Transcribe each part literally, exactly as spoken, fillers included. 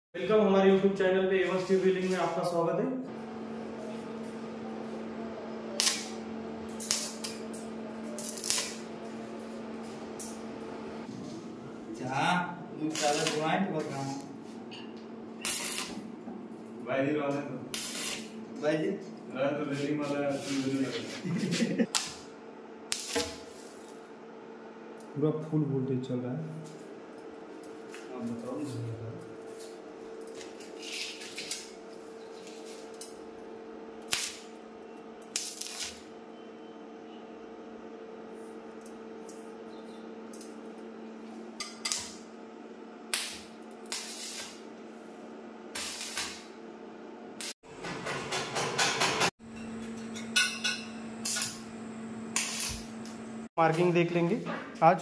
Welcome हमारे YouTube channel पे Evans tube reeling में आपका स्वागत है। जहाँ सारा पॉइंट बता भाई जी रहने तो भाई जी रहा तो रीलिंग वाला पूरा फुल वोल्टेज चल रहा है। आप बताओ मुझे। मार्किंग देख लेंगे आज।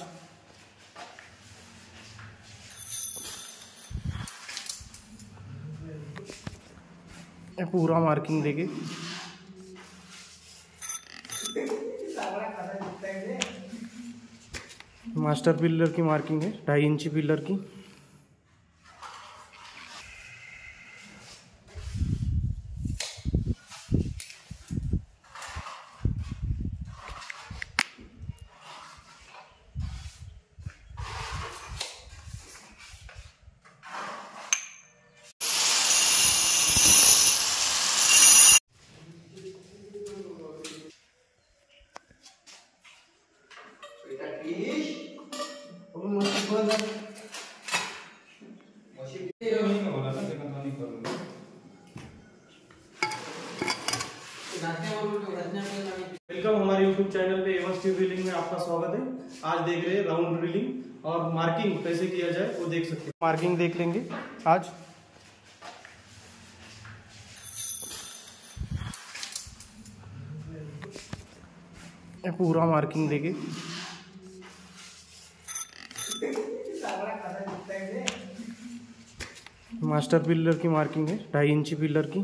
पूरा मार्किंग देंगे। मास्टर पिलर की मार्किंग है, ढाई इंची पिलर की। वेलकम हमारे यूट्यूब चैनल पे एवंस ट्यूब रीलिंग में आपका स्वागत है। आज देख रहे हैं राउंड रीलिंग और मार्किंग कैसे किया जाए वो देख सकते हैं। मार्किंग देख लेंगे आज। पूरा मार्किंग देंगे। मास्टर पिलर की मार्किंग है, ढाई इंची पिलर की।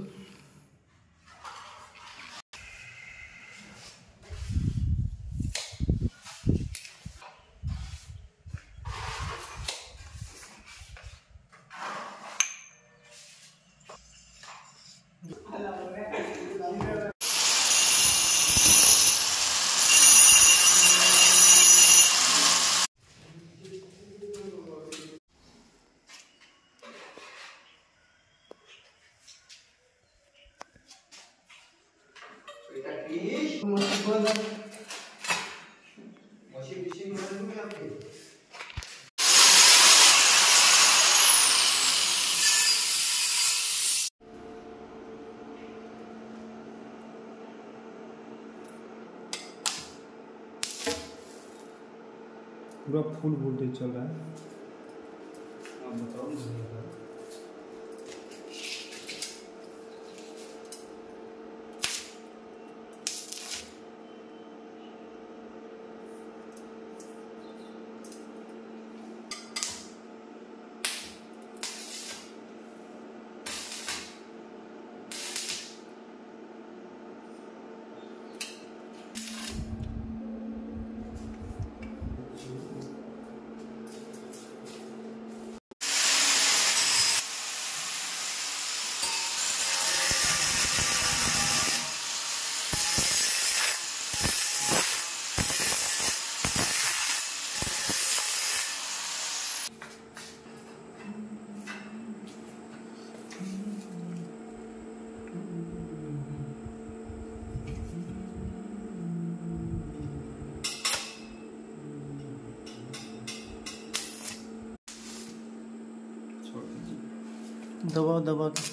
पूरा फुल वोल्टेज चल रहा है। आप बताओ मुझे। दबा दबा के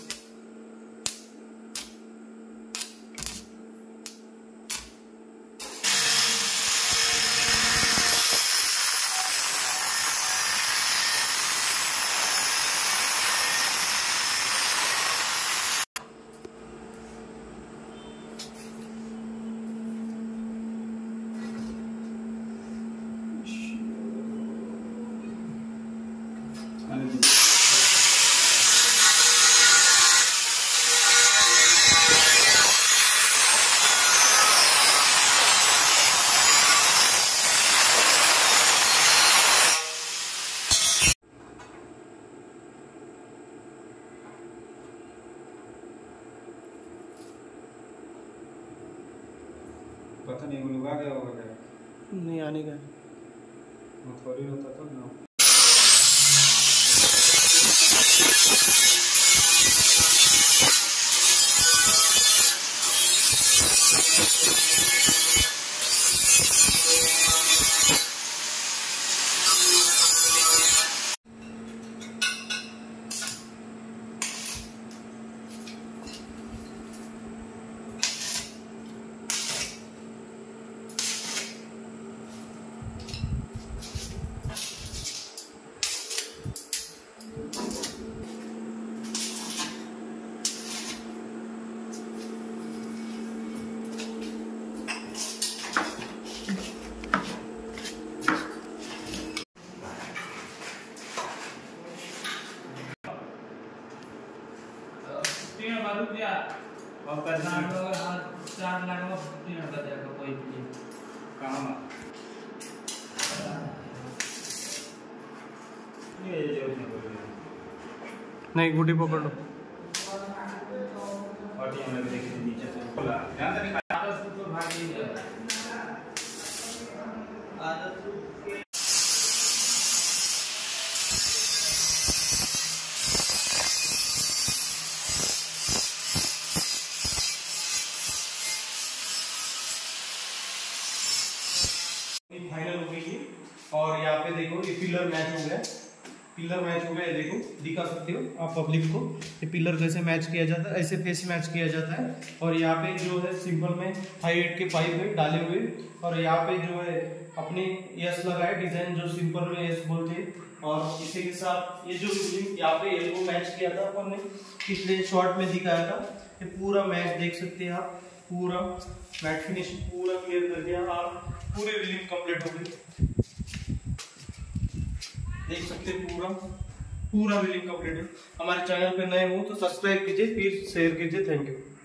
पता नहीं वो लोग आ गया होगा क्या? नहीं आने का। वो थोड़ी होता तो ना। तीन बार रुक गया और करना चार लोग चार लाख में तीन बता देगा कोई भी काम ये जरूरत नहीं पड़ेगी। नहीं गुटी पकड़ लो। और ये हमें देखिए नीचे से बोला ध्यान से निकाल। दस रुपये भाग लीजिए फाइनल हो गई है और यहाँ पे देखो ये पिलर मैच हो गया। पिलर मैच हो गया, देखो दिखा सकते हो आप पब्लिक को ये पिलर कैसे मैच किया जाता है, ऐसे फेस मैच किया जाता है। और यहाँ पे जो है सिंपल में हाई एट के पाइप है डाले हुए और यहाँ पे जो है अपने यस लगा है डिजाइन जो सिंपल में यस बोलते हैं। और इसी के साथ ये जो यहाँ पे एल्बो मैच किया था अपन ने पिछले शॉर्ट में दिखाया था, ये पूरा मैच देख सकते हैं आप। पूरा मैट फिनिश पूरा क्लियर कर दिया आप, पूरी रीलिंग कंप्लीट हो गई देख सकते हैं। पूरा पूरा रीलिंग कंप्लीट है। हमारे चैनल पे नए हो तो सब्सक्राइब कीजिए, फिर शेयर कीजिए। Thank you.